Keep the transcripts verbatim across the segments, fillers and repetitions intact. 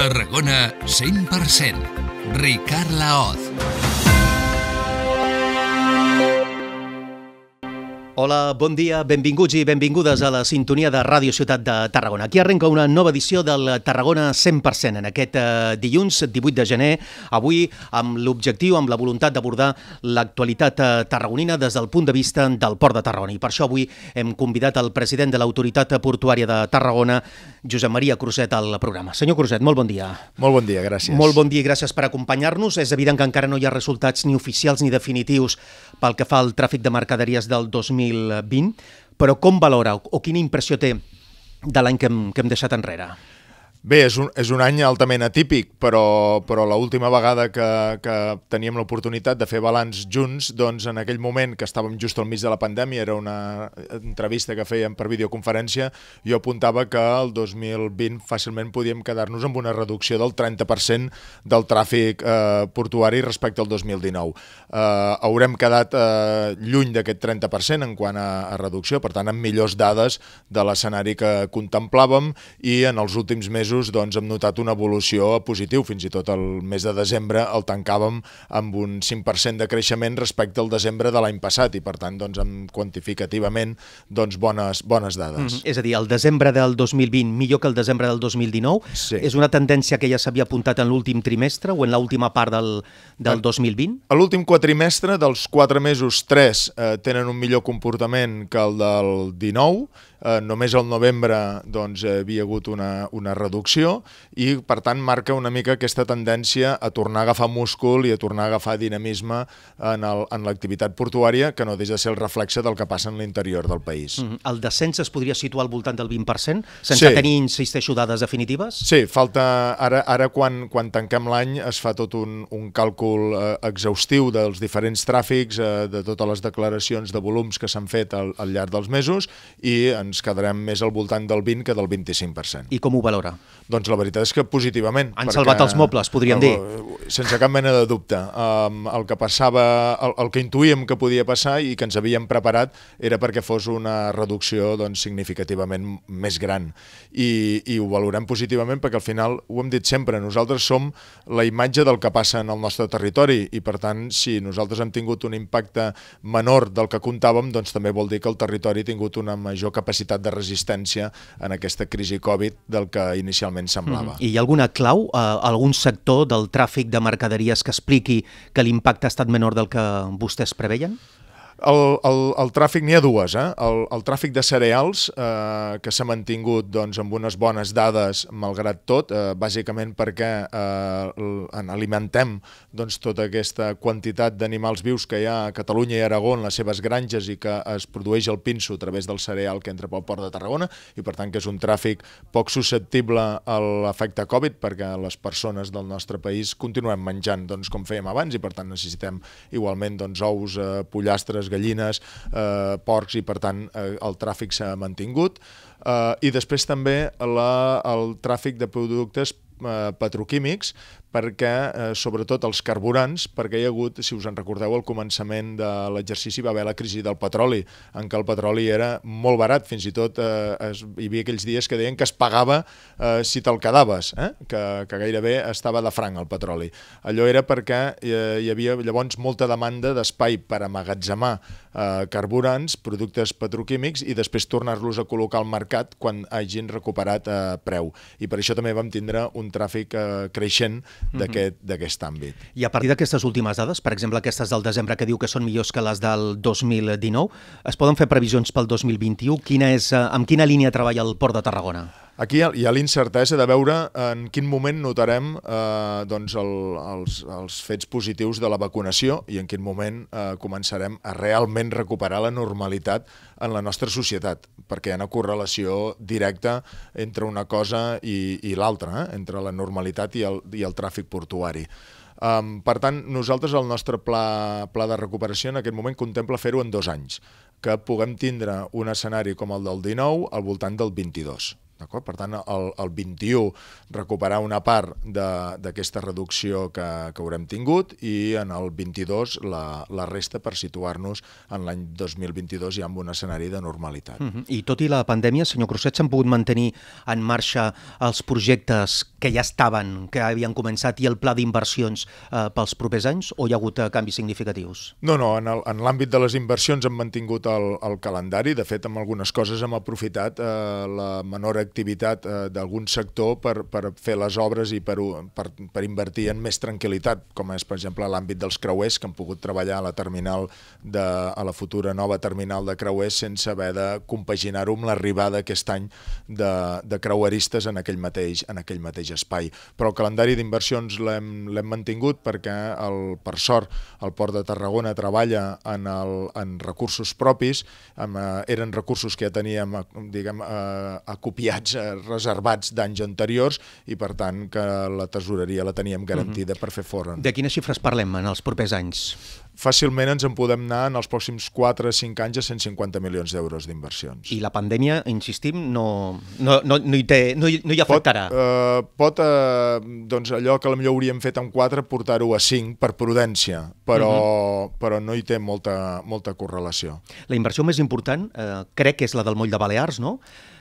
Tarragona cent per cent. Ricard Laoz. Hola, bon dia, benvinguts i benvingudes a la sintonia de Ràdio Ciutat de Tarragona. Aquí arrenca una nova edició del Tarragona cent per cent en aquest eh, dilluns divuit de gener, avui amb l'objectiu, amb la voluntat d'abordar l'actualitat eh, tarragonina des del punt de vista del Port de Tarragona. I per això avui hem convidat el president de l'Autoritat Portuària de Tarragona, Josep Maria Cruzet, al programa. Senyor Cruzet, molt bon dia. Molt bon dia, gràcies. Molt bon dia i gràcies per acompanyar-nos. És evident que encara no hi ha resultats ni oficials ni definitius pel que fa al tràfic de mercaderies del dos mil vint, però com valora o quina impressió té de l'any que hem, que hem deixat enrere? Bé, és un, és un any altament atípic, però, però l'última vegada que, que teníem l'oportunitat de fer balanç junts, doncs en aquell moment que estàvem just al mig de la pandèmia, era una entrevista que fèiem per videoconferència, jo apuntava que el dos mil vint fàcilment podíem quedar-nos amb una reducció del trenta per cent del tràfic eh, portuari respecte al dos mil dinou. Eh, haurem quedat eh, lluny d'aquest trenta per cent en quant a, a reducció, per tant, amb millors dades de l'escenari que contemplàvem, i en els últims mesos doncs, hem notat una evolució positiva. Fins i tot el mes de desembre el tancàvem amb un cinc per cent de creixement respecte al desembre de l'any passat i, per tant, doncs, amb quantificativament doncs, bones, bones dades. Mm-hmm. És a dir, el desembre del dos mil vint millor que el desembre del dos mil dinou. Sí. És una tendència que ja s'havia apuntat en l'últim trimestre o en l'última part del, del dos mil vint? A l'últim quatrimestre, dels quatre mesos, tres eh, tenen un millor comportament que el del dinou. Eh, només al novembre doncs, eh, havia hagut una, una reducció i, per tant, marca una mica aquesta tendència a tornar a agafar múscul i a tornar a agafar dinamisme en, el, en l'activitat portuària, que no deixa de ser el reflexe del que passa en l'interior del país. Mm-hmm. El descens es podria situar al voltant del vint per cent, sense sí. tenir, insisteixo, dades definitives? Sí, falta... Ara, ara quan, quan tanquem l'any es fa tot un, un càlcul eh, exhaustiu dels diferents tràfics, eh, de totes les declaracions de volums que s'han fet al, al llarg dels mesos, i ens quedarem més al voltant del vint que del vint-i-cinc per cent. I com ho valora? Doncs la veritat és que positivament. Han salvat els mobles, podríem dir. Sense cap mena de dubte. Um, el que passava, el, el que intuïem que podia passar i que ens havíem preparat era perquè fos una reducció doncs, significativament més gran. I, I ho valorem positivament perquè al final, ho hem dit sempre, nosaltres som la imatge del que passa en el nostre territori i, per tant, si nosaltres hem tingut un impacte menor del que comptàvem, doncs també vol dir que el territori ha tingut una major capacitat de resistència en aquesta crisi Covid del que inicialment semblava. Mm. I hi ha alguna clau, eh, algun sector del tràfic de mercaderies que expliqui que l'impacte ha estat menor del que vostès preveien? El, el, el tràfic, n'hi ha dues, eh? El, el tràfic de cereals, eh, que s'ha mantingut doncs, amb unes bones dades malgrat tot, eh, bàsicament perquè eh, alimentem doncs, tota aquesta quantitat d'animals vius que hi ha a Catalunya i Aragó en les seves granges i que es produeix el pinso a través del cereal que entra pel Port de Tarragona, i per tant que és un tràfic poc susceptible a l'efecte Covid, perquè les persones del nostre país continuem menjant doncs, com fèiem abans, i per tant necessitem igualment doncs, ous, eh, pollastres, gallines, eh, porcs, i per tant eh, el tràfic s'ha mantingut. Eh, I després també la, el tràfic de productes eh, petroquímics, perquè, eh, sobretot els carburants, perquè hi ha hagut, si us en recordeu, al començament de l'exercici va haver la crisi del petroli, en què el petroli era molt barat, fins i tot eh, es, hi havia aquells dies que deien que es pagava eh, si te'l quedaves, eh? que, que gairebé estava de franc el petroli. Allò era perquè eh, hi havia llavors molta demanda d'espai per amagatzemar eh, carburants, productes petroquímics, i després tornar-los a col·locar al mercat quan hagin recuperat eh, preu. I per això també vam tindre un tràfic eh, creixent d'aquest àmbit. I a partir d'aquestes últimes dades, per exemple aquestes del desembre que diu que són millors que les del dos mil dinou, es poden fer previsions pel dos mil vint-i-u? Quina és, amb quina línia treballa el Port de Tarragona? Aquí hi ha l'incertesa de veure en quin moment notarem eh, doncs el, els, els fets positius de la vacunació i en quin moment eh, començarem a realment recuperar la normalitat en la nostra societat, perquè hi ha una correlació directa entre una cosa i, i l'altra, eh? entre la normalitat i el, i el tràfic portuari. Um, per tant, nosaltres el nostre pla, pla de recuperació en aquest moment contempla fer-ho en dos anys, que puguem tindre un escenari com el del dinou al voltant del vint-i-dos. d'acord? Per tant, el, el vint-i-u recuperar una part d'aquesta reducció que, que haurem tingut i en el vint-i-dos la, la resta per situar-nos en l'any dos mil vint-i-dos ja amb un escenari de normalitat. Uh-huh. I tot i la pandèmia, senyor Crusset, s'han pogut mantenir en marxa els projectes que ja estaven, que havien començat, i el pla d'inversions eh, pels propers anys, o hi ha hagut eh, canvis significatius? No, no, en, el, en l'àmbit de les inversions hem mantingut el, el calendari. De fet, amb algunes coses hem aprofitat eh, la menor activitat eh, d'algun sector per, per fer les obres i per, per, per invertir en més tranquil·litat, com és, per exemple, l'àmbit dels creuers, que han pogut treballar a la terminal de, a la futura nova terminal de creuers sense haver de compaginar-ho amb l'arribada aquest any de, de creueristes en aquell mateix, en aquell mateix espai. Però el calendari d'inversions l'hem mantingut perquè, el, per sort, el Port de Tarragona treballa en, el, en recursos propis, amb, eh, eren recursos que ja teníem diguem, eh, acopiats, eh, reservats d'anys anteriors, i per tant que la tesoreria la teníem garantida uh-huh. per fer fora. De quines xifres parlem en els propers anys? Fàcilment ens en podem anar en els pròxims quatre a cinc anys a cent cinquanta milions d'euros d'inversions. I la pandèmia, insistim, no, no, no, no, hi, té, no, hi, no hi afectarà? Pot, eh, pot eh, doncs allò que potser hauríem fet en quatre, portar-ho a cinc per prudència, però, uh-huh. però no hi té molta, molta correlació. La inversió més important eh, crec que és la del Moll de Balears, no?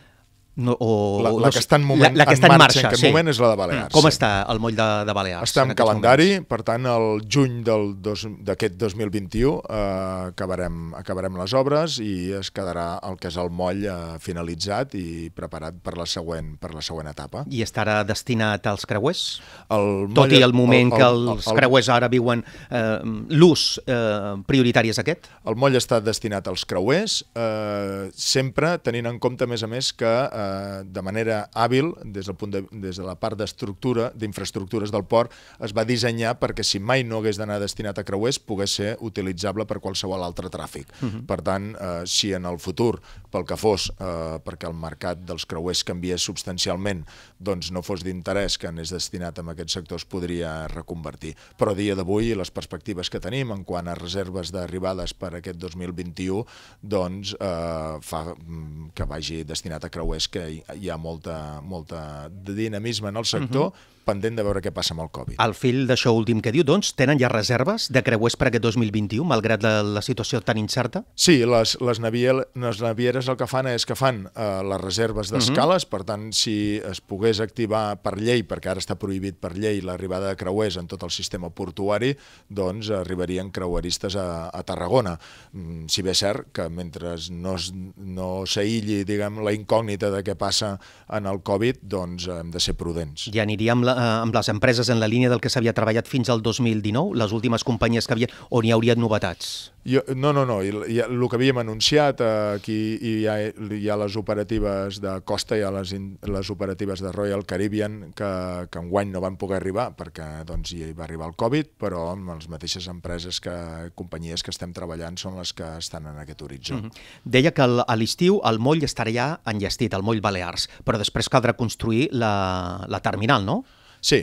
No, o, la, la que està en, moment, la, la que està en, en marxa, marxa, en aquest sí. moment és la de Balears. Com sí. està el moll de, de Balears? Està en, en calendari, moments? Per tant, el juny d'aquest dos mil vint-i-u eh, acabarem, acabarem les obres i es quedarà el que és el moll eh, finalitzat i preparat per la següent, per la següent etapa. I estarà destinat als creuers? El Tot moll, i el moment el, el, que els el, creuers ara viuen eh, l'ús eh, prioritari és aquest? El moll està destinat als creuers, eh, sempre tenint en compte, a més a més, que eh, de manera hàbil, des, del punt de, des de la part d'estructura, d'infraestructures del port, es va dissenyar perquè si mai no hagués d'anar destinat a creuers pogués ser utilitzable per qualsevol altre tràfic. Uh-huh. Per tant, eh, si en el futur, pel que fos, eh, perquè el mercat dels creuers canviés substancialment, doncs no fos d'interès que anés destinat a aquest sector, es podria reconvertir. Però a dia d'avui, les perspectives que tenim en quant a reserves d'arribades per aquest dos mil vint-i-u, doncs eh, fa que vagi destinat a creuers, que hi ha molta, molta dinamisme en el sector, uh-huh. pendent de veure què passa amb el Covid. Al fil d'això últim que diu, doncs, tenen ja reserves de creuers per aquest dos mil vint-i-u, malgrat la, la situació tan incerta? Sí, les, les, navier, les navieres el que fan és que fan eh, les reserves d'escales, uh-huh. per tant, si es pogués activar per llei, perquè ara està prohibit per llei l'arribada de creuers en tot el sistema portuari, doncs arribarien creueristes a, a Tarragona. Mm, si bé és cert que mentre no, no s'aïlli, diguem, la incògnita de què passa en el Covid, doncs hem de ser prudents. Ja aniríem la, eh, amb les empreses en la línia del que s'havia treballat fins al dos mil dinou, les últimes companyies que havia, on hi haurien novetats? Jo, no, no, no. I, el que havíem anunciat, eh, aquí hi ha, hi ha les operatives de Costa, hi ha les, les operatives de Royal Caribbean, que, que enguany no van poder arribar perquè doncs, hi va arribar el Covid, però amb les mateixes empreses, que companyies que estem treballant són les que estan en aquest horitzó. Mm-hmm. Deia que el, a l'estiu el moll estarà ja enllestit, el moll Balears, però després caldrà construir la, la terminal, no? Sí,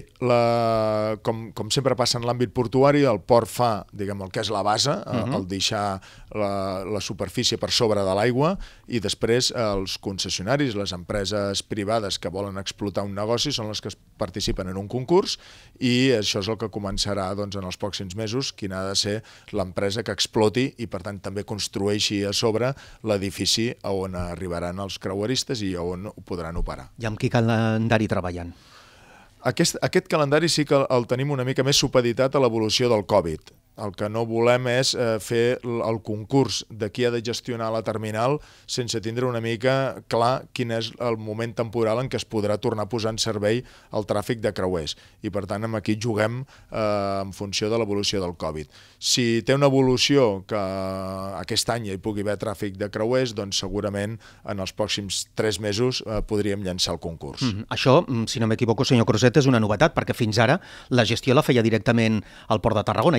la, com, com sempre passa en l'àmbit portuari, el port fa, diguem, el que és la base, uh-huh. el deixar la, la superfície per sobre de l'aigua, i després els concessionaris, les empreses privades que volen explotar un negoci, són les que participen en un concurs, i això és el que començarà doncs, en els pròxims mesos, quina ha de ser l'empresa que exploti i, per tant, també construeixi a sobre l'edifici on arribaran els creueristes i on podran operar. I amb quin calendari treballant? Aquest, aquest calendari sí que el tenim una mica més supeditat a l'evolució del Covid. El que no volem és eh, fer el concurs de qui ha de gestionar la terminal sense tindre una mica clar quin és el moment temporal en què es podrà tornar a posar en servei el tràfic de creuers. I per tant, aquí juguem eh, en funció de l'evolució del Covid. Si té una evolució que aquest any hi pugui haver tràfic de creuers, doncs segurament en els pròxims tres mesos eh, podríem llançar el concurs. Mm-hmm. Això, si no m'equivoco, senyor Crusset, és una novetat, perquè fins ara la gestió la feia directament al Port de Tarragona. Hi ha persones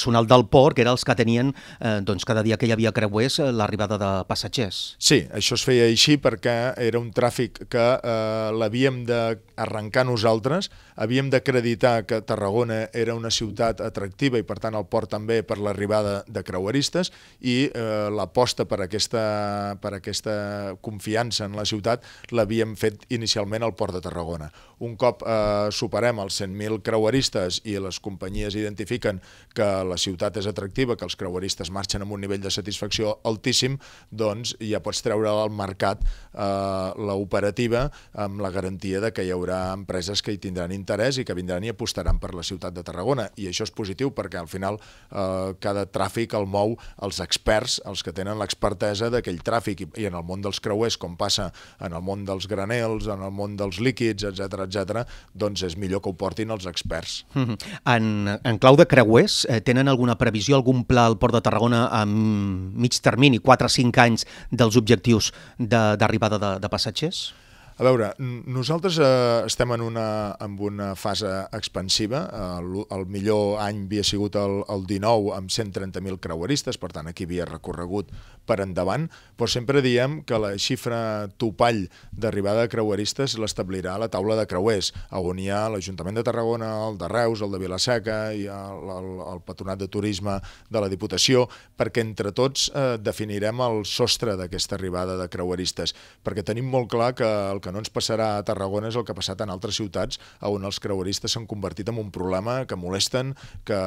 personal del port, que eren els que tenien eh, doncs, cada dia que hi havia creuers l'arribada de passatgers. Sí, això es feia així perquè era un tràfic que eh, l'havíem d'arrencar nosaltres, havíem d'acreditar que Tarragona era una ciutat atractiva i per tant el port també per l'arribada de creueristes i eh, l'aposta per aquesta, per aquesta confiança en la ciutat l'havíem fet inicialment al port de Tarragona. Un cop eh, superem els cent mil creueristes i les companyies identifiquen que la ciutat és atractiva, que els creueristes marxen amb un nivell de satisfacció altíssim, doncs ja pots treure al mercat eh, l'operativa amb la garantia de que hi haurà empreses que hi tindran interès i que vindran i apostaran per la ciutat de Tarragona. I això és positiu perquè al final eh, cada tràfic el mou els experts, els que tenen l'expertesa d'aquell tràfic i, i en el món dels creuers, com passa en el món dels granels, en el món dels líquids, etcètera, etcètera, doncs és millor que ho portin els experts. Mm-hmm. En, en clau de creuers, eh, tenen alguna previsió, algun pla al Port de Tarragona a mig termini, quatre o cinc anys dels objectius d'arribada de, de, de passatgers? A veure, nosaltres eh, estem en una, en una fase expansiva. El, el millor any havia sigut el, el dinou amb cent trenta mil creueristes, per tant aquí havia recorregut per endavant, però sempre diem que la xifra topall d'arribada de creueristes l'establirà la taula de creuers, on hi ha l'Ajuntament de Tarragona, el de Reus, el de Vila-seca i el, el, el Patronat de Turisme de la Diputació, perquè entre tots eh, definirem el sostre d'aquesta arribada de creueristes, perquè tenim molt clar que el que no ens passarà a Tarragona és el que ha passat en altres ciutats on els creueristes s'han convertit en un problema que molesten, que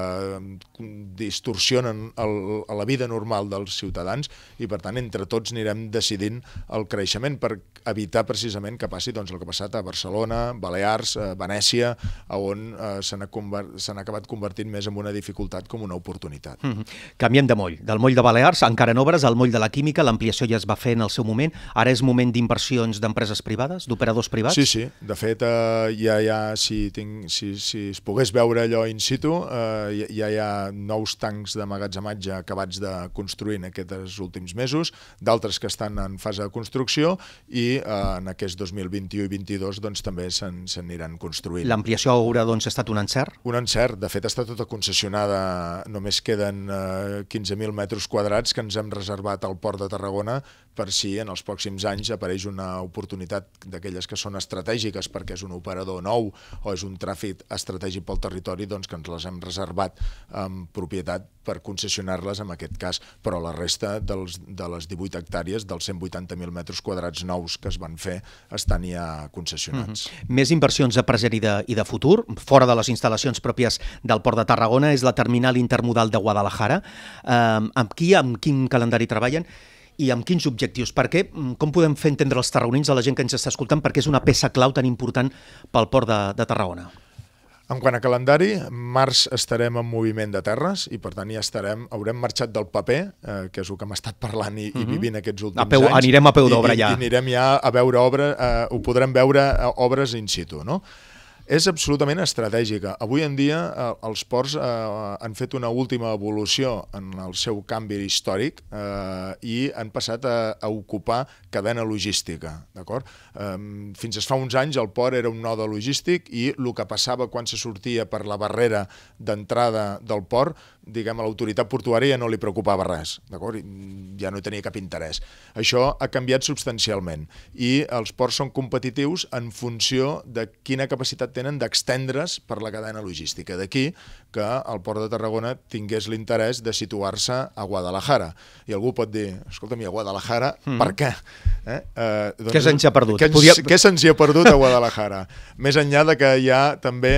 distorsionen el, la vida normal dels ciutadans i per tant entre tots anirem decidint el creixement per evitar precisament que passi doncs, el que ha passat a Barcelona, Balears, eh, Venècia, on eh, s'han acabat convertint més en una dificultat com una oportunitat. Mm-hmm. Canviem de moll. Del moll de Balears, encara en obres, al moll de la Química, l'ampliació ja es va fer en el seu moment. Ara és moment d'inversions d'empreses privades, d'operadors privats? Sí, sí. De fet, eh, ja hi ha, si, tinc, si, si es pogués veure allò in situ, eh, ja hi ha nous tancs d'emmagatzematge acabats de construir en aquests últims mesos, d'altres que estan en fase de construcció i eh, en aquest dos mil vint-i-u i vint-i-dos doncs, també s'aniran construint. L'ampliació haurà doncs, estat un encert? Un encert. De fet, està tota concessionada. Només queden eh, quinze mil metres quadrats que ens hem reservat al Port de Tarragona per si en els pròxims anys apareix una oportunitat d'aquelles que són estratègiques perquè és un operador nou o és un tràfic estratègic pel territori, doncs que ens les hem reservat en propietat per concessionar-les en aquest cas, però la resta dels, de les divuit hectàrees, dels cent vuitanta mil metres quadrats nous que es van fer, estan ja concessionats. Mm-hmm. Més inversions de present i de, i de futur, fora de les instal·lacions pròpies del Port de Tarragona, és la terminal intermodal de Guadalajara. Eh, amb qui, amb quin calendari treballen? I amb quins objectius? Perquè, com podem fer entendre els tarragonins, a la gent que ens està escoltant, perquè és una peça clau tan important pel Port de, de Tarragona? En quant a calendari, març estarem en moviment de terres i per tant ja estarem, haurem marxat del paper, eh, que és el que hem estat parlant i, uh-huh. i vivint aquests últims a peu, anys. Anirem a peu d'obra ja. I, i anirem ja a veure obra, eh, ho podrem veure eh, obres in situ, no? És absolutament estratègica. Avui en dia eh, els ports eh, han fet una última evolució en el seu canvi històric eh, i han passat a, a ocupar cadena logística. D'acord? Eh, fins fa uns anys el port era un node logístic i el que passava quan se sortia per la barrera d'entrada del port, diguem, a l'autoritat portuària no li preocupava res. D'acord? Ja no tenia cap interès. Això ha canviat substancialment i els ports són competitius en funció de quina capacitat tenen d'extendre's per la cadena logística. D'aquí que el Port de Tarragona tingués l'interès de situar-se a Guadalajara. I algú pot dir, escolta'm, a Guadalajara, mm. per què? Eh? Eh, doncs, què se'ns ha perdut? Què, Podia... què se'ns hi ha perdut a Guadalajara? Més enllà de que hi ha també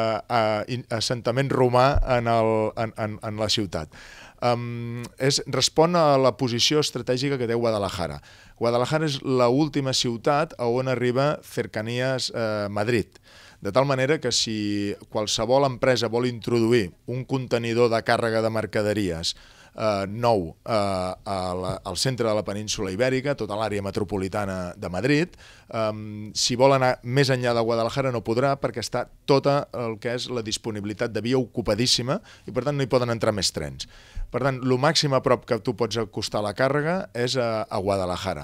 eh, assentament romà en, el, en, en, en la ciutat. Um, és, respon a la posició estratègica que té Guadalajara. Guadalajara és l'última ciutat on arriba Cercanías eh, Madrid. De tal manera que si qualsevol empresa vol introduir un contenidor de càrrega de mercaderies eh, nou eh, a la, al centre de la península Ibèrica, tota l'àrea metropolitana de Madrid, eh, si vol anar més enllà de Guadalajara no podrà perquè està tota el que és la disponibilitat de via ocupadíssima i per tant no hi poden entrar més trens. Per tant, el màxim a prop que tu pots acostar la càrrega és a, a Guadalajara.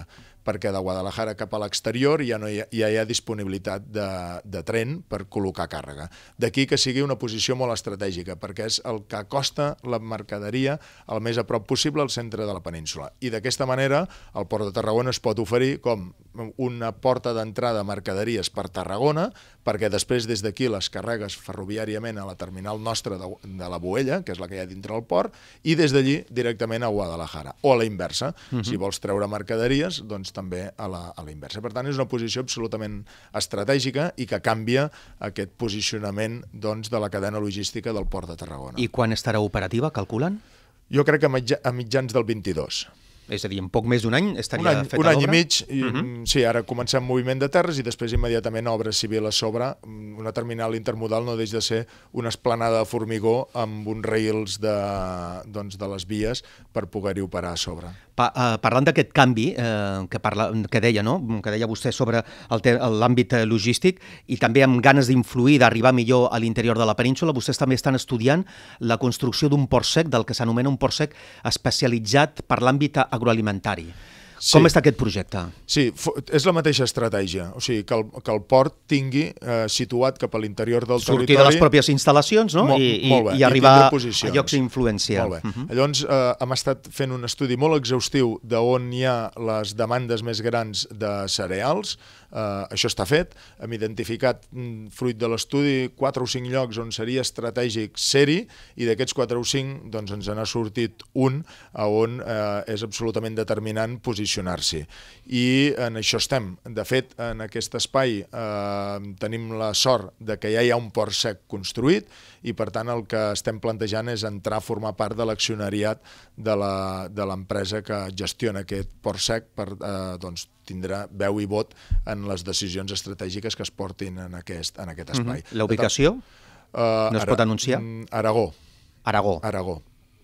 perquè de Guadalajara cap a l'exterior ja, no hi ha, ja hi ha disponibilitat de, de tren per col·locar càrrega. D'aquí que sigui una posició molt estratègica, perquè és el que acosta la mercaderia el més a prop possible al centre de la península. I d'aquesta manera el Port de Tarragona es pot oferir com una porta d'entrada a mercaderies per Tarragona, perquè després des d'aquí les carregues ferroviàriament a la terminal nostra de, de la Boella, que és la que hi ha dintre el port, i des d'allí directament a Guadalajara, o a la inversa. Uh-huh. Si vols treure mercaderies, doncs també a la, a la inversa. Per tant, és una posició absolutament estratègica i que canvia aquest posicionament doncs, de la cadena logística del Port de Tarragona. I quan estarà operativa, calculen? Jo crec que a, mitja, a mitjans del vint-i-dos. És a dir, en poc més d'un any estaria un any, feta un any l'obra? i mig, i, uh-huh. sí, ara comencem moviment de terres i després immediatament obra civil a sobre. Una terminal intermodal no deixa de ser una esplanada de formigó amb uns rails de, doncs, de les vies per poder-hi operar a sobre. Pa, uh, parlant d'aquest canvi uh, que, parla, que deia, no? que deia vostè sobre l'àmbit logístic i també amb ganes d'influir, d'arribar millor a l'interior de la península, vostès també estan estudiant la construcció d'un port sec, del que s'anomena un port sec especialitzat per l'àmbit agroalimentari. Sí. Com està aquest projecte? Sí, és la mateixa estratègia. O sigui, que el, que el port tingui eh, situat cap a l'interior del Sortir territori... Sortir de les pròpies instal·lacions, no? Molt, I, molt bé. i arribar I a llocs d'influència. Molt bé. Uh-huh. Llavors, eh, hem estat fent un estudi molt exhaustiu d'on hi ha les demandes més grans de cereals. Uh, això està fet. Hem identificat, mm, fruit de l'estudi, quatre o cinc llocs on seria estratègic ser-hi, i d'aquests quatre o cinc doncs, ens n'ha sortit un a on uh, és absolutament determinant posicionar-s'hi. I en això estem. De fet, en aquest espai uh, tenim la sort de que ja hi ha un port sec construït i, per tant, el que estem plantejant és entrar a formar part de l'accionariat de l'empresa que gestiona aquest port sec per uh, doncs, tindrà veu i vot en les decisions estratègiques que es portin en aquest, en aquest espai. Uh-huh. La ubicació? Uh, no es Ara, pot anunciar? Aragó. Aragó. Aragó.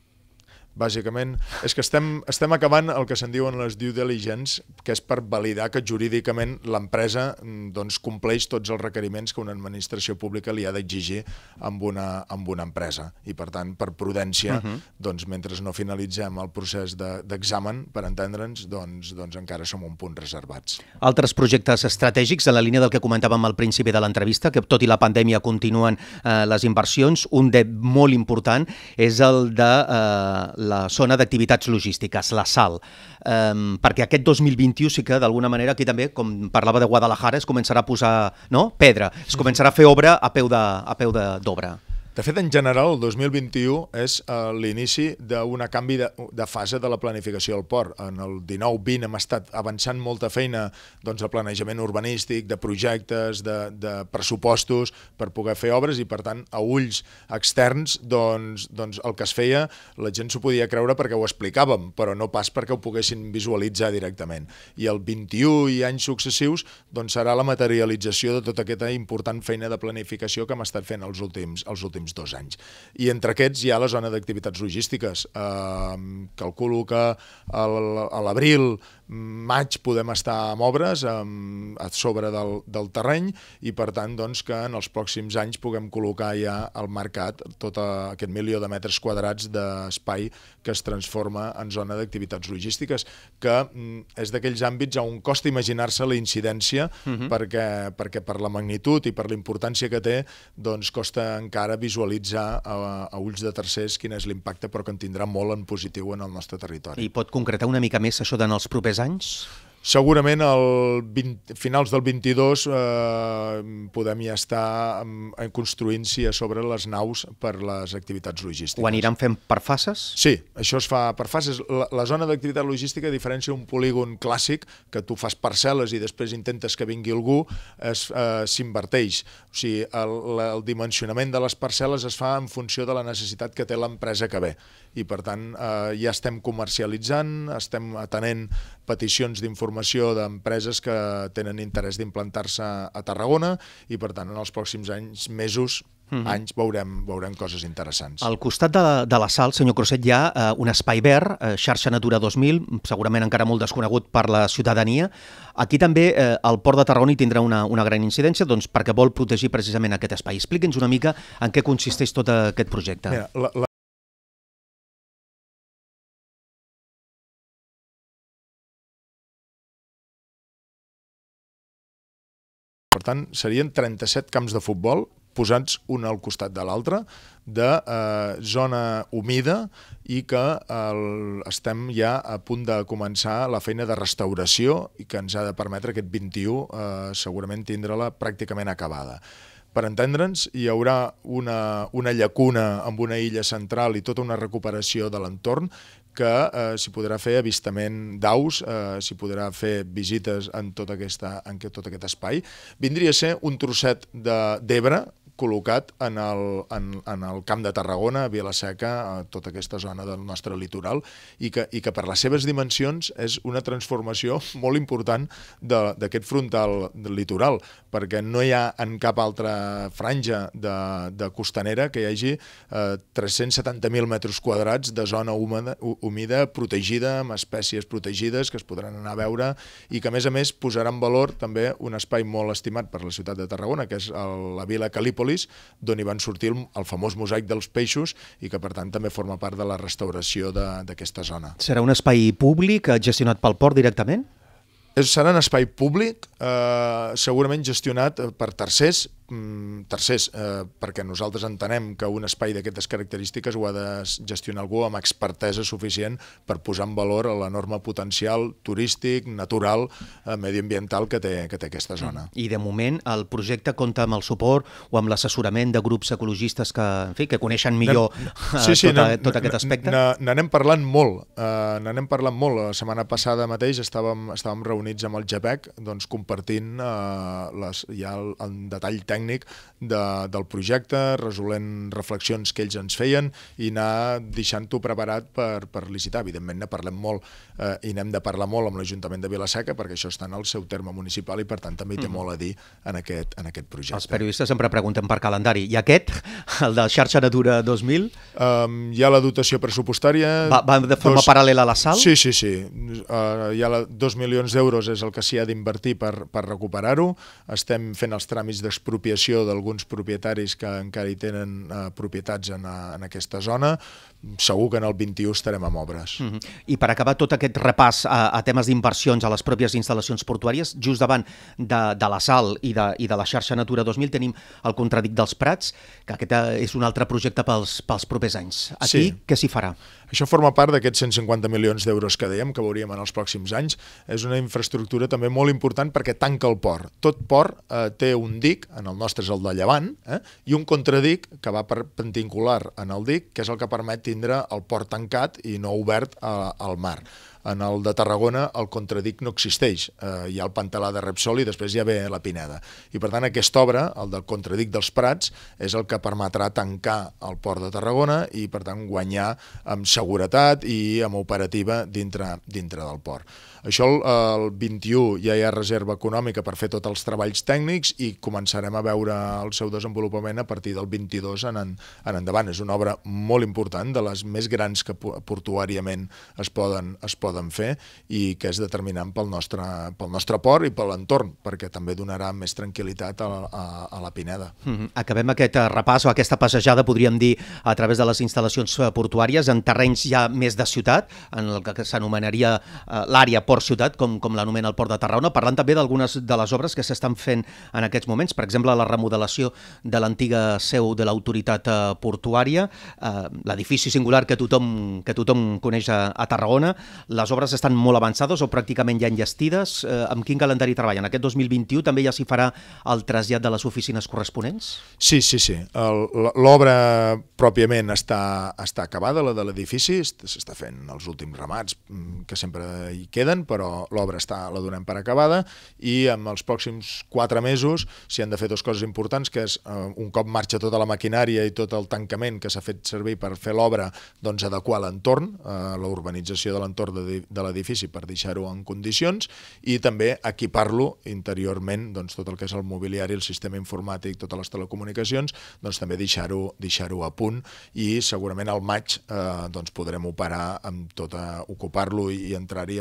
Bàsicament, és que estem, estem acabant el que se'n diuen les due diligence, que és per validar que jurídicament l'empresa doncs, compleix tots els requeriments que una administració pública li ha d'exigir amb, una, amb una empresa. I, per tant, per prudència, uh-huh. doncs, mentre no finalitzem el procés d'examen, de, per entendre'ns, doncs, doncs encara som un punt reservats. Altres projectes estratègics, en la línia del que comentàvem al principi de l'entrevista, que tot i la pandèmia continuen eh, les inversions, un de molt important és el de eh, la zona d'activitats logístiques, la S A L, um, perquè aquest dos mil vint-i-u sí que d'alguna manera aquí també, com parlava de Guadalajara, es començarà a posar, no?, pedra, es començarà a fer obra a peu de, a peu d'obra. De fet, en general, el dos mil vint-i-u és uh, l'inici d'un canvi de, de fase de la planificació del port. En el dinou vint hem estat avançant molta feina doncs, de planejament urbanístic, de projectes, de, de pressupostos per poder fer obres i, per tant, a ulls externs, doncs, doncs el que es feia, la gent s'ho podia creure perquè ho explicàvem, però no pas perquè ho poguessin visualitzar directament. I el vint-i-u i anys successius doncs, serà la materialització de tota aquesta important feina de planificació que hem estat fent els últims, els últims dos anys. I entre aquests hi ha la zona d'activitats logístiques. Eh, calculo que a l'abril, maig podem estar amb obres um, a sobre del, del terreny i, per tant, doncs, que en els pròxims anys puguem col·locar ja al mercat tot aquest milió de metres quadrats d'espai que es transforma en zona d'activitats logístiques, que um, és d'aquells àmbits on costa imaginar-se la incidència uh-huh. perquè, perquè per la magnitud i per la importància que té, doncs costa encara visualitzar a, a ulls de tercers quin és l'impacte, però que en tindrà molt en positiu en el nostre territori. I pot concretar una mica més això en els propers anys? Segurament al vint, finals del vint-i-dos eh, podem ja estar eh, construint-s'hi a sobre les naus per les activitats logístiques. Ho aniran fent per fases? Sí, això es fa per fases. La, la zona d'activitat logística, a diferència d'un polígon clàssic, que tu fas parcel·les i després intentes que vingui algú, s'inverteix. Eh, o sigui, el, el dimensionament de les parcel·les es fa en funció de la necessitat que té l'empresa que ve. I, per tant, eh, ja estem comercialitzant, estem atenent peticions d'informació d'empreses que tenen interès d'implantar-se a Tarragona i, per tant, en els pròxims anys, mesos, uh-huh. anys, veurem, veurem coses interessants. Al costat de, de la S A L, senyor Crosset, hi ha eh, un espai verd, eh, xarxa Natura dos mil, segurament encara molt desconegut per la ciutadania. Aquí també eh, el Port de Tarragona hi tindrà una, una gran incidència doncs, perquè vol protegir precisament aquest espai. Expliqui'ns una mica en què consisteix tot aquest projecte. Mira, la, la Per tant, serien trenta-set camps de futbol posats un al costat de l'altre, de eh, zona humida, i que el, estem ja a punt de començar la feina de restauració i que ens ha de permetre aquest vint-i-u eh, segurament tindre-la pràcticament acabada. Per entendre'ns, hi haurà una, una llacuna amb una illa central i tota una recuperació de l'entorn que eh, s'hi podrà fer avistament d'aus, eh, s'hi podrà fer visites en tot, aquesta, en tot aquest espai. Vindria a ser un trosset d'Ebre col·locat en el, en, en el Camp de Tarragona, a Vila-seca, a tota aquesta zona del nostre litoral, i que, i que per les seves dimensions és una transformació molt important d'aquest frontal del litoral, perquè no hi ha en cap altra franja de, de costanera que hi hagi eh, tres-cents setanta mil metres quadrats de zona humida, humida protegida, amb espècies protegides que es podran anar a veure, i que a més a més posarà en valor també un espai molt estimat per la ciutat de Tarragona, que és el, la Vila Calípolis, d'on hi van sortir el, el famós mosaic dels peixos i que per tant també forma part de la restauració d'aquesta zona. Serà un espai públic gestionat pel port directament? Serà un espai públic, eh, segurament gestionat per tercers, mm, tercers eh, perquè nosaltres entenem que un espai d'aquestes característiques ho ha de gestionar algú amb expertesa suficient per posar en valor l'enorme potencial turístic, natural, eh, mediambiental que té, que té aquesta zona. I de moment el projecte compta amb el suport o amb l'assessorament de grups ecologistes que, en fi, que coneixen millor sí, sí, tot, tot aquest aspecte? N'anem parlant molt, eh, n'anem parlant molt. La setmana passada mateix estàvem, estàvem reunits amb el GEPEC, doncs, compartint eh, les, ja el, el detall tècnic de, del projecte, resolent reflexions que ells ens feien i anar deixant-ho preparat per, per licitar. Evidentment ne parlem molt eh, i n'hem de parlar molt amb l'Ajuntament de Vila-seca perquè això està en el seu terme municipal i per tant també hi té mm. molt a dir en aquest, en aquest projecte. Els periodistes sempre pregunten per calendari. I aquest, el de Xarxa Natura dos mil? Um, hi ha la dotació pressupostària... Va, va de forma dos... paral·lela a la sal? Sí, sí, sí. Uh, hi ha la, dos milions d'euros és el que s'hi ha d'invertir per, per recuperar-ho. Estem fent els tràmits d'expropiació d'alguns propietaris que encara hi tenen eh, propietats en, en aquesta zona. Segur que en el vint-i-u estarem amb obres. Mm-hmm. I per acabar tot aquest repàs a, a temes d'inversions a les pròpies instal·lacions portuàries, just davant de, de la Sal i de, i de la xarxa Natura dos mil tenim el Contradic dels Prats, que aquest és un altre projecte pels, pels propers anys. Aquí, sí. Què s'hi farà? Això forma part d'aquests cent cinquanta milions d'euros que dèiem, que veuríem en els pròxims anys. És una infraestructura també molt important perquè tanca el port. Tot port eh, té un dic, en el nostre és el de Llevant, eh, i un contradic que va perpendicular en el dic, que és el que permet tindre el port tancat i no obert a, al mar. En el de Tarragona el contradic no existeix, eh, hi ha el Pantalà de Repsol i després ja ve la Pineda. I per tant aquesta obra, el del contradic dels Prats, és el que permetrà tancar el port de Tarragona i per tant guanyar amb seguretat i amb operativa dintre, dintre del port. Això el, el vint-i-u ja hi ha reserva econòmica per fer tots els treballs tècnics i començarem a veure el seu desenvolupament a partir del vint-i-dos en, en, en endavant. És una obra molt important, de les més grans que portuàriament es poden, es poden fer i que és determinant pel nostre, pel nostre port i per l'entorn, perquè també donarà més tranquil·litat a, a, a la Pineda. Mm-hmm. Acabem aquest repàs o aquesta passejada, podríem dir, a través de les instal·lacions portuàries en terrenys ja més de ciutat, en el que s'anomenaria eh, l'àrea Port Ciutat, com, com l'anomena el Port de Tarragona, parlant també d'algunes de les obres que s'estan fent en aquests moments, per exemple, la remodelació de l'antiga seu de l'autoritat eh, portuària, eh, l'edifici singular que tothom, que tothom coneix a, a Tarragona. Les obres estan molt avançades o pràcticament ja enllestides. Eh, amb quin calendari treballen? Aquest dos mil vint-i-u també ja s'hi farà el trasllat de les oficines corresponents? Sí, sí, sí. L'obra pròpiament està, està acabada, la de l'edifici, s'està fent els últims remats que sempre hi queden, però l'obra està, la donem per acabada i amb els pròxims quatre mesos s'hi han de fer dues coses importants, que és eh, un cop marxa tota la maquinària i tot el tancament que s'ha fet servir per fer l'obra, doncs adequar l'entorn, eh, la urbanització de l'entorn de, de l'edifici per deixar-ho en condicions i també equipar-lo interiorment, doncs tot el que és el mobiliari, el sistema informàtic, totes les telecomunicacions, doncs també deixar-ho deixar-ho a punt i segurament al maig eh, doncs podrem operar amb tota, ocupar-lo i entrar-hi amb tota normalitat.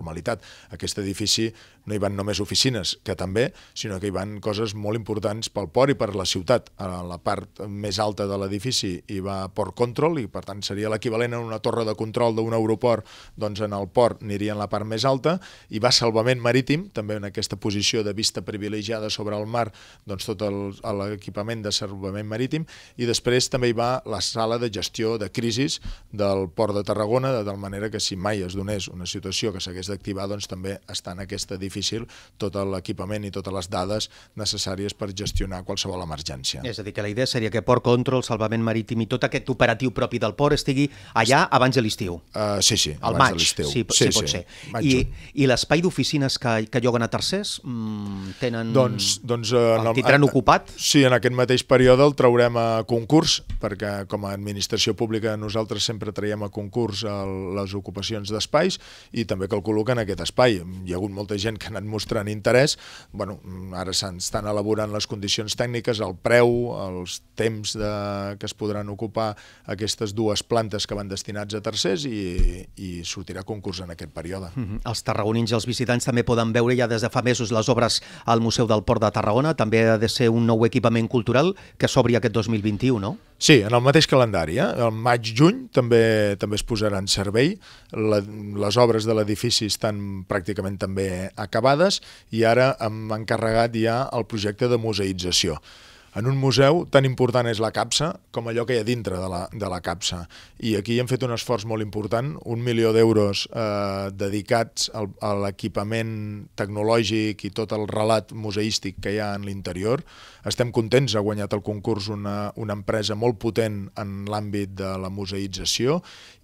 normalitat. Aquest edifici no hi van només oficines, que també, sinó que hi van coses molt importants pel port i per la ciutat. A la part més alta de l'edifici hi va Port Control i per tant seria l'equivalent a una torre de control d'un aeroport, doncs en el port aniria en la part més alta. Hi va salvament marítim, també en aquesta posició de vista privilegiada sobre el mar, doncs tot l'equipament de salvament marítim, i després també hi va la sala de gestió de crisis del Port de Tarragona, de tal manera que si mai es donés una situació que s'hagués d'activar, doncs també està en aquest edifici tot l'equipament i totes les dades necessàries per gestionar qualsevol emergència. És a dir, que la idea seria que Port Control, salvament marítim i tot aquest operatiu propi del port estigui allà abans de l'estiu. Uh, sí, sí, al abans maig, de l'estiu. Sí, sí, sí, pot ser. I, i l'espai d'oficines que, que lloguen a tercers mmm, tenen... Doncs, doncs, uh, el tindran uh, ocupat? Sí, en aquest mateix període el traurem a concurs, perquè com a administració pública nosaltres sempre traiem a concurs el, les ocupacions d'espais i també calculo que en aquest espai hi ha hagut molta gent que ha anat mostrant interès. Bueno, ara s'estan elaborant les condicions tècniques, el preu, els temps de, que es podran ocupar aquestes dues plantes que van destinats a tercers i, i sortirà concurs en aquest període. Mm-hmm. Els tarragonins i els visitants també poden veure ja des de fa mesos les obres al Museu del Port de Tarragona. També ha de ser un nou equipament cultural que s'obri aquest dos mil vint-i-u, no? Sí, en el mateix calendari, eh? El maig-juny també també es posarà en servei. La, les obres de l'edifici estan pràcticament també acabades i ara hem encarregat ja el projecte de museïtzació. En un museu tan important és la capsa com allò que hi ha dintre de la, de la capsa. I aquí hem fet un esforç molt important, un milió d'euros eh, dedicats al, a l'equipament tecnològic i tot el relat museístic que hi ha en l'interior. Estem contents, ha guanyat el concurs una, una empresa molt potent en l'àmbit de la museïtzació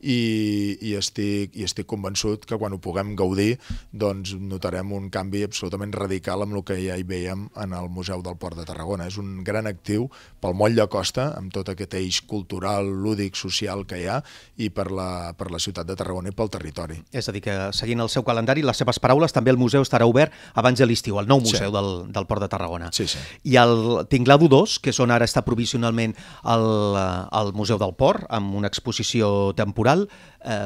i, i, estic, i estic convençut que quan ho puguem gaudir doncs notarem un canvi absolutament radical amb el que ja hi veiem en el Museu del Port de Tarragona. És un gran actiu pel moll de costa, amb tot aquest eix cultural, lúdic, social que hi ha, i per la, per la ciutat de Tarragona i pel territori. És a dir, que seguint el seu calendari, les seves paraules, també el museu estarà obert abans de l'estiu, el nou museu sí. del, del Port de Tarragona. Sí, sí. I el Tinglado dos, que és on ara està provisionalment el, el Museu del Port, amb una exposició temporal, eh,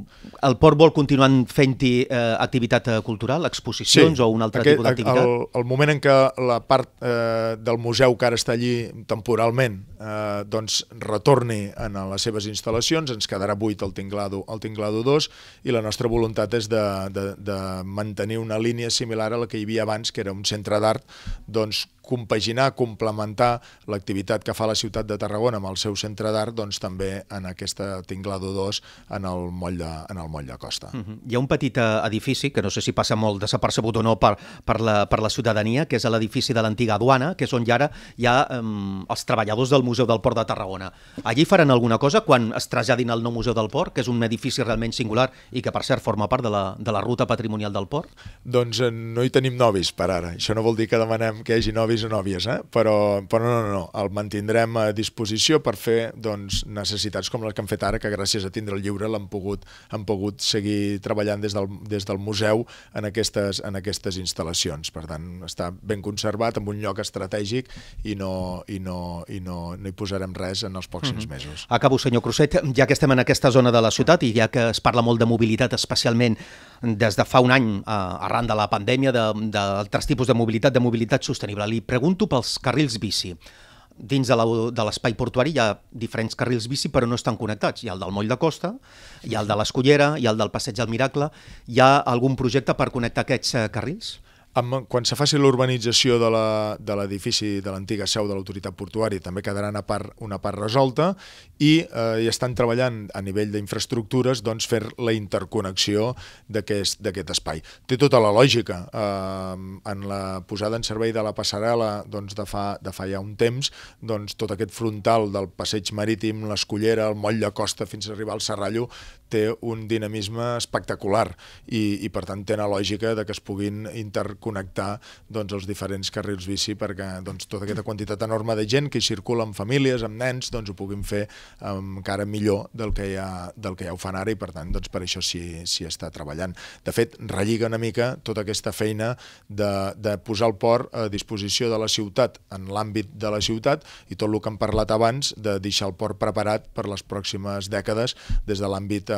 el Port vol continuar fent-hi eh, activitat cultural, exposicions sí. o un altre Aquest, tipus d'activitat? El, el moment en què la part eh, del museu que ara està allí temporalment eh, doncs retorni en les seves instal·lacions, ens quedarà buit el Tinglado, el Tinglado dos, i la nostra voluntat és de, de, de mantenir una línia similar a la que hi havia abans, que era un centre d'art, doncs compaginar, complementar l'activitat que fa la ciutat de Tarragona amb el seu centre d'art, doncs també en aquesta Tinglado dos en el moll de, en el moll de costa. Uh-huh. Hi ha un petit edifici, que no sé si passa molt desapercebut o no per, per, la, per la ciutadania, que és l'edifici de l'antiga aduana, que és on hi ara hi ha um, els treballadors del Museu del Port de Tarragona. Allí faran alguna cosa quan es traslladin al nou Museu del Port, que és un edifici realment singular i que, per cert, forma part de la, de la ruta patrimonial del port? Doncs eh, no hi tenim novis per ara. Això no vol dir que demanem que hi hagi novis o nòvies, eh? però, però no, no, no, el mantindrem a disposició per fer doncs, necessitats com les que han fet ara, que gràcies a tindre el lliure l'han pogut, han pogut seguir treballant des del, des del museu en aquestes, en aquestes instal·lacions. Per tant, està ben conservat, en un lloc estratègic i no, i no, i no, no hi posarem res en els pròxims mm-hmm. mesos. Acabo, senyor Crusset, ja que estem en aquesta zona de la ciutat i ja que es parla molt de mobilitat, especialment des de fa un any, eh, arran de la pandèmia, d'altres tipus de mobilitat, de mobilitat sostenible. Li pregunto pels carrils bici. Dins de l'espai portuari hi ha diferents carrils bici, però no estan connectats. Hi ha el del Moll de Costa, hi ha el de l'Escullera, hi ha el del Passeig del Miracle. Hi ha algun projecte per connectar aquests carrils? Amb, quan se faci l'urbanització de l'edifici de l'antiga seu de l'autoritat portuària també quedarà una part, una part resolta i eh, hi estan treballant a nivell d'infraestructures doncs, fer la interconnexió d'aquest espai. Té tota la lògica. Eh, en la posada en servei de la passarel·la doncs, de, fa, de fa ja un temps, doncs, tot aquest frontal del passeig marítim, l'Escullera, el moll de costa fins a arribar al Serrallo té un dinamisme espectacular i, i per tant té la lògica de que es puguin interconnectar doncs, els diferents carrils bici perquè doncs, tota aquesta quantitat enorme de gent que hi circula amb famílies, amb nens, doncs ho puguin fer um, encara millor del que, ja, del que ja ho fan ara i per tant doncs, per això s'hi està treballant. De fet, relliga una mica tota aquesta feina de, de posar el port a disposició de la ciutat en l'àmbit de la ciutat i tot el que hem parlat abans de deixar el port preparat per les pròximes dècades des de l'àmbit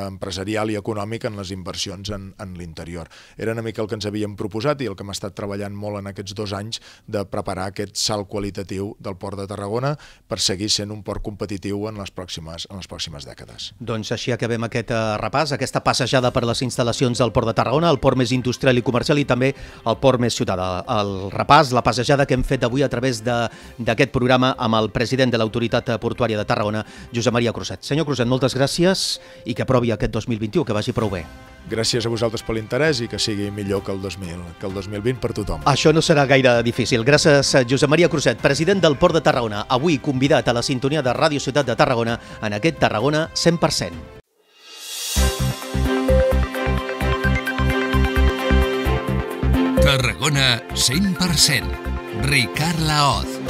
empresarial i econòmic en les inversions en, en l'interior. Era una mica el que ens havíem proposat i el que hem estat treballant molt en aquests dos anys de preparar aquest salt qualitatiu del Port de Tarragona per seguir sent un port competitiu en les pròximes, en les pròximes dècades. Doncs així acabem aquest repàs, aquesta passejada per les instal·lacions del Port de Tarragona, el port més industrial i comercial i també el port més ciutadà. El repàs, la passejada que hem fet avui a través d'aquest programa amb el president de l'Autoritat Portuària de Tarragona, Josep Maria Cruzet. Senyor Cruzet, moltes gràcies i que aprovi aquest dos mil vint-i-u, que vagi prou bé. Gràcies a vosaltres per l'interès i que sigui millor que el dos mil, que el dos mil vint per tothom. Això no serà gaire difícil. Gràcies a Josep Maria Cruzet, president del Port de Tarragona, avui convidat a la sintonia de Ràdio Ciutat de Tarragona en aquest Tarragona cent per cent. Tarragona cent per cent. Ricard Laoz.